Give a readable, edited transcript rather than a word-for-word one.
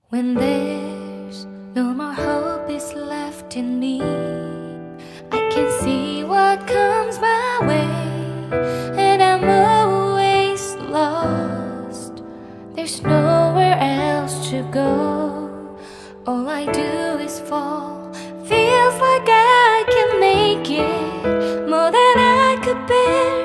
When there's no more hope is left in me, I can see what comes my way, and I'm always lost. There's nowhere else to go. All I do is fall. Feels like I can make it more than I could bear.